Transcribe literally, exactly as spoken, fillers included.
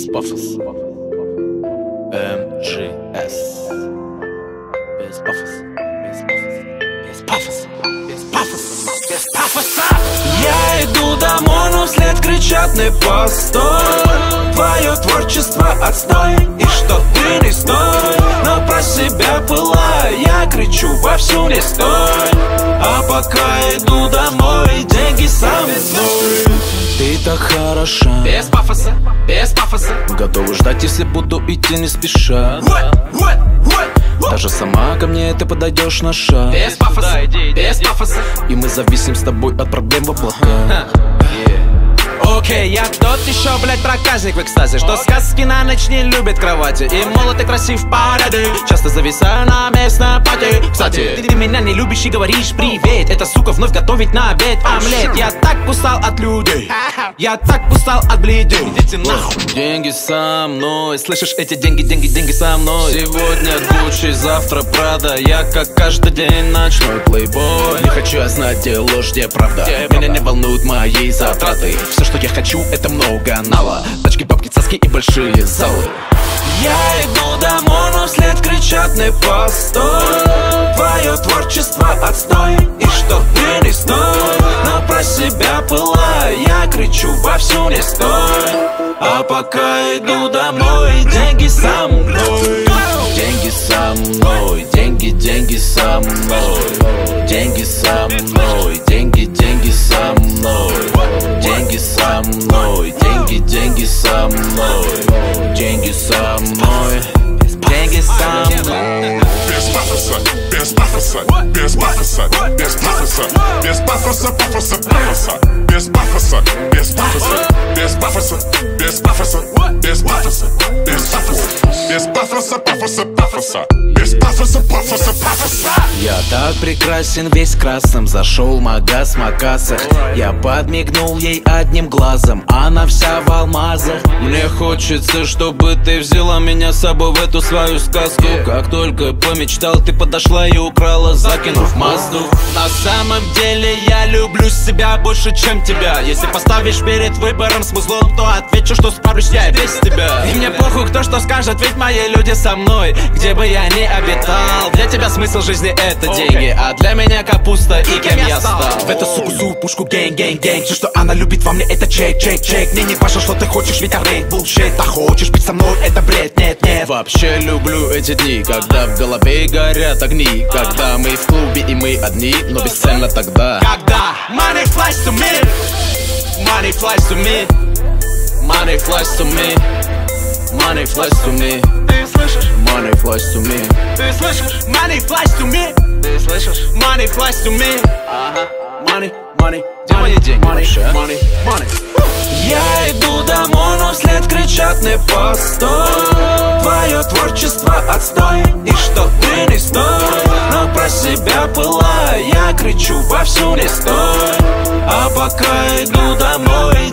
Без пафоса. эм джи эс. Без пафоса. Без пафоса. Без пафоса. Без пафоса. Я иду домой, но вслед кричат: не постой. Твое творчество отстой, и что ты не стой. Но про себя пылаю, я кричу вовсю: не стой. А пока иду домой, деньги со мной. Ты так хороша. Без пафоса, без пафоса. Готова ждать, если буду идти не спеша. Даже сама ко мне ты подойдешь на шаг. Без пафоса, без пафоса. И мы зависим с тобой от проблем в облаках. Окей, okay, я тот еще, блядь, проказник в экстазе, что сказки на ночь не любит кровати. И молод и красив парады, часто зависаю на местной пати. Кстати, ты, ты меня не любишь и говоришь привет. Эта сука вновь готовит на обед омлет. Я так устал от людей, я так устал от бледей. Идите нахуй. Деньги со мной, слышишь, эти деньги, деньги, деньги со мной. Сегодня Гуччи, завтра Прада. Я как каждый день ночной плейбой. Не хочу я знать, где ложь, где правда. Меня не волнуют мои затраты. Все, что я хочу, это много нала. Тачки, бабки, цаски и большие залы. Я иду домой, но вслед кричат: не постой. Твое творчество отстой, и что ты не стой. Но про себя пылаю, я кричу вовсю: не стой. А пока иду домой, деньги со мной. Деньги со мной, деньги, деньги со мной. Деньги со мной, деньги, деньги со мной. Деньги со мной, деньги, деньги со мной. Деньги со мной, деньги со мной. Без пафоса, без пафоса, без пафоса, без пафоса, без пафоса, пафоса, пафоса, без пафоса, без пафоса, без пафоса, без пафоса, без пафоса, без пафоса, без пафоса, пафоса, пафоса, без пафоса, пафоса, пафоса. Я так прекрасен, весь красным, зашел в магаз Макаса. Я подмигнул ей одним глазом, она вся в алмазах. Мне хочется, чтобы ты взяла меня с собой в эту свою сказку. Как только помечтал, ты подошла и украла, закинув Мазду. На самом деле я люблю себя больше, чем тебя. Если поставишь перед выбором с музлом, то отвечу, что справлюсь я без тебя. И мне похуй, кто что скажет, ведь мои люди со мной, где бы я ни обитал. Для тебя смысл жизни это деньги, а для меня капуста и кем я стал. В эту суку су пушку гэнг, гэнг, гэнг. Все, что она любит во мне, это чек, чек, чек. Мне не важно, что ты хочешь, ведь арейт булшит. А хочешь быть со мной, это бред, нет, нет. Вообще люблю эти дни, когда в голове горят огни. Когда мы в клубе и мы одни, но бесцельно тогда. Когда money flies to me, money flies to me, money flies to me, money flies to me. Ты слышишь? Money flies to me. Ты слышишь? Money flies to me. Ты слышишь? Money flies to me. Ага. Money, money, где мои деньги вообще? Money, money. Я иду домой, но вслед кричат: не постой. Твое творчество отстой, и что ты не стой. Но про себя пылаю, я кричу вовсю: не стой. А пока иду домой,